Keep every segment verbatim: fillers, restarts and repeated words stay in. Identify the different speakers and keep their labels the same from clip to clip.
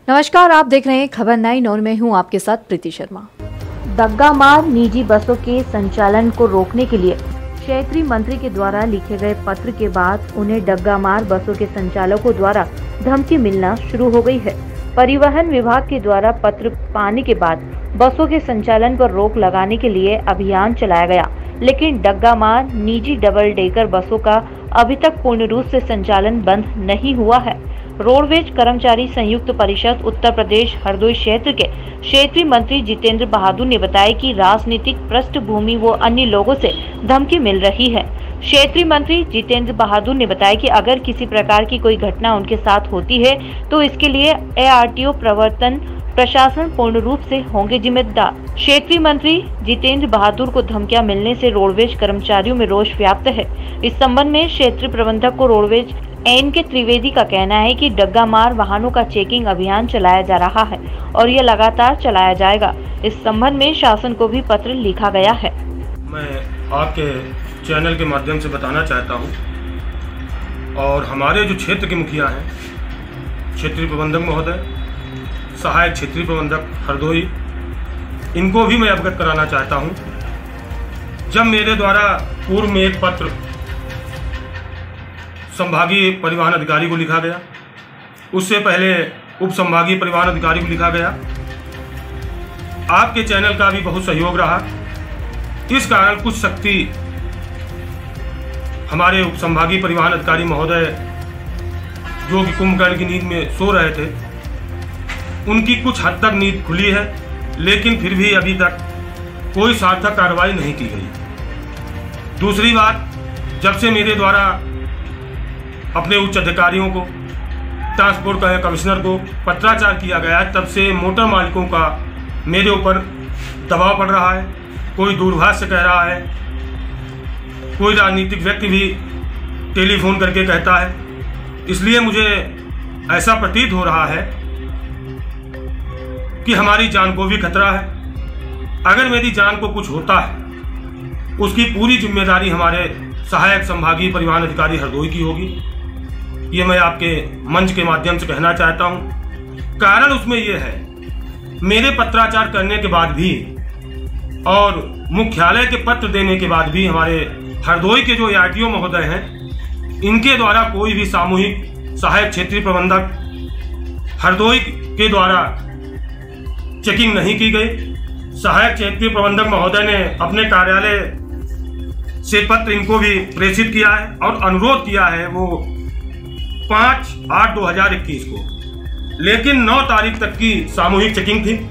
Speaker 1: नमस्कार, आप देख रहे हैं खबर नाइन और मैं हूं आपके साथ प्रीति शर्मा।
Speaker 2: दग्गा मार निजी बसों के संचालन को रोकने के लिए क्षेत्रीय मंत्री के द्वारा लिखे गए पत्र के बाद उन्हें डग्गा मार बसों के संचालकों द्वारा धमकी मिलना शुरू हो गई है। परिवहन विभाग के द्वारा पत्र पाने के बाद बसों के संचालन पर रोक लगाने के लिए अभियान चलाया गया, लेकिन डग्गा मार निजी डबल डेकर बसों का अभी तक पूर्ण रूप से संचालन बंद नहीं हुआ है। रोडवेज कर्मचारी संयुक्त परिषद उत्तर प्रदेश हरदोई क्षेत्र के क्षेत्रीय मंत्री जितेंद्र बहादुर ने बताया कि राजनीतिक पृष्ठभूमि व अन्य लोगों से धमकी मिल रही है। क्षेत्रीय मंत्री जितेंद्र बहादुर ने बताया कि अगर किसी प्रकार की कोई घटना उनके साथ होती है तो इसके लिए ए आर टी ओ प्रवर्तन प्रशासन पूर्ण रूप से होंगे जिम्मेदार। क्षेत्रीय मंत्री जितेंद्र बहादुर को धमकियां मिलने से रोडवेज कर्मचारियों में रोष व्याप्त है। इस संबंध में क्षेत्रीय प्रबंधक को रोडवेज एन के त्रिवेदी का कहना है कि डग्गा मार वाहनों का चेकिंग अभियान चलाया जा रहा है और यह लगातार चलाया जाएगा। इस संबंध में शासन को भी पत्र लिखा गया है।
Speaker 3: मैं आपके चैनल के माध्यम से बताना चाहता हूं और हमारे जो क्षेत्र के मुखिया हैं, क्षेत्रीय प्रबंधक महोदय, सहायक क्षेत्रीय प्रबंधक हरदोई, इनको भी मैं अवगत कराना चाहता हूं। जब मेरे द्वारा पूर्व में एक पत्र संभागीय परिवहन अधिकारी को लिखा गया, उससे पहले उप संभागीय परिवहन अधिकारी को लिखा गया, आपके चैनल का भी बहुत सहयोग रहा। इस कारण कुछ शक्ति हमारे उप संभागीय परिवहन अधिकारी महोदय जो कि कुंभकर्ण की नींद में सो रहे थे, उनकी कुछ हद तक नींद खुली है, लेकिन फिर भी अभी तक कोई सार्थक कार्रवाई नहीं की गई। दूसरी बात, जब से मेरे द्वारा अपने उच्च अधिकारियों को, ट्रांसपोर्ट का कमिश्नर को पत्राचार किया गया है, तब से मोटर मालिकों का मेरे ऊपर दबाव पड़ रहा है। कोई दूरभाष से कह रहा है, कोई राजनीतिक व्यक्ति भी टेलीफोन करके कहता है। इसलिए मुझे ऐसा प्रतीत हो रहा है कि हमारी जान को भी खतरा है। अगर मेरी जान को कुछ होता है, उसकी पूरी जिम्मेदारी हमारे सहायक संभागीय परिवहन अधिकारी हरदोई की होगी। ये मैं आपके मंच के माध्यम से कहना चाहता हूं। कारण उसमें यह है, मेरे पत्राचार करने के बाद भी और मुख्यालय के पत्र देने के बाद भी हमारे हरदोई के जो ए आर टी ओ महोदय हैं, इनके द्वारा कोई भी सामूहिक सहायक क्षेत्रीय प्रबंधक हरदोई के द्वारा चेकिंग नहीं की गई। सहायक क्षेत्रीय प्रबंधक महोदय ने अपने कार्यालय से पत्र इनको भी प्रेषित किया है और अनुरोध किया है वो पाँच आठ दो हजार इक्कीस को, लेकिन नौ तारीख तक की सामूहिक चेकिंग थी।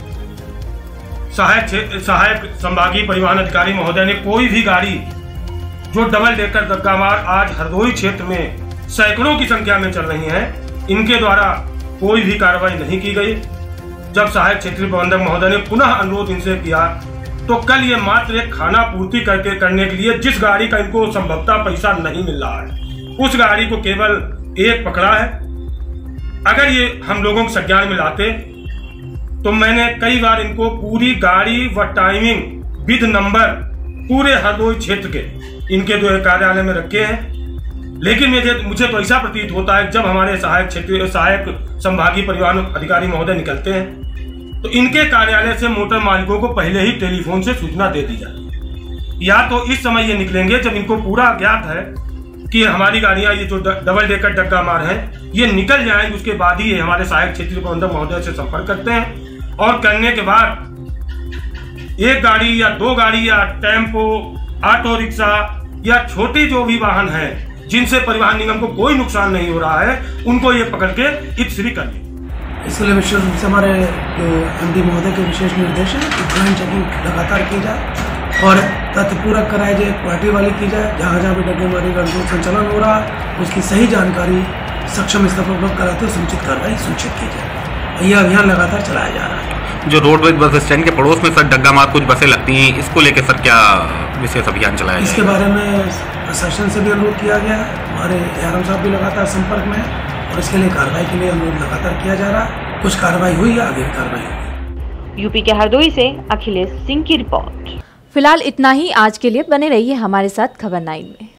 Speaker 3: सहायक सहायक संभागीय परिवहन अधिकारी महोदय ने कोई भी गाड़ी जो डबल डेकर दग्गा मार आज हरदोई क्षेत्र में सैकड़ों की संख्या में चल रही हैं, इनके द्वारा कोई भी कार्रवाई नहीं की गई। जब सहायक क्षेत्रीय प्रबंधक महोदय ने पुनः अनुरोध इनसे किया तो कल ये मात्र एक खाना पूर्ति करके करने के लिए जिस गाड़ी का इनको संभवतः पैसा नहीं मिल रहा है, उस गाड़ी को केवल एक पकड़ा है। अगर ये हम लोगों के संज्ञान में लाते तो मैंने कई बार इनको पूरी गाड़ी व टाइमिंग विद नंबर पूरे हरदोई क्षेत्र के इनके जो कार्यालय में रखे हैं, लेकिन मुझे मुझे तो ऐसा प्रतीत होता है जब हमारे सहायक क्षेत्रीय सहायक संभागीय परिवहन अधिकारी महोदय निकलते हैं तो इनके कार्यालय से मोटर मालिकों को पहले ही टेलीफोन से सूचना दे दी जाती। या तो इस समय ये निकलेंगे जब इनको पूरा ज्ञात है कि हमारी गाड़ियां ये जो डबल डेकर डग्गा मार हैं ये निकल जाएंगे, उसके बाद ही ये हमारे सहायक क्षेत्रीय प्रबंधक महोदय से संपर्क करते हैं और करने के बाद एक गाड़ी या दो गाड़ी या टेम्पो, ऑटो रिक्शा या छोटी जो भी वाहन है जिनसे परिवहन निगम को कोई नुकसान नहीं हो रहा है, उनको ये पकड़ के इत्श्री कर लें।
Speaker 4: इसलिए विशेष रूप से हमारे जो एम डी महोदय के विशेष निर्देश है कि ड्रोन चेकिंग लगातार की जाए और तथ्य पूरक कराई जाए, क्वालिटी वाली की जाए। जहाँ जहाँ भी डग्गेमारी का संचालन हो रहा है उसकी सही जानकारी सक्षम स्तर पर उपलब्ध कराते हुए समुचित कार्रवाई सूचित की जाए। यह अभियान लगातार चलाया जा रहा है।
Speaker 5: जो रोडवेज बस स्टैंड के पड़ोस में सर डग्गा मार कुछ बसें लगती हैं, इसको लेकर सर क्या विशेष अभियान चलाया जाए?
Speaker 4: इसके बारे में प्रशासन से भी अनुरोध किया गया है। हमारे यारम साहब भी लगातार संपर्क में है और इसके लिए कार्रवाई के लिए अनुरोध लगातार किया जा रहा है। कुछ कार्रवाई हुई है, आगे भी कार्रवाई होगी।
Speaker 2: यूपी के हरदोई से अखिलेश सिंह की रिपोर्ट।
Speaker 1: फिलहाल इतना ही आज के लिए। बने रहिए हमारे साथ खबर नाइन में।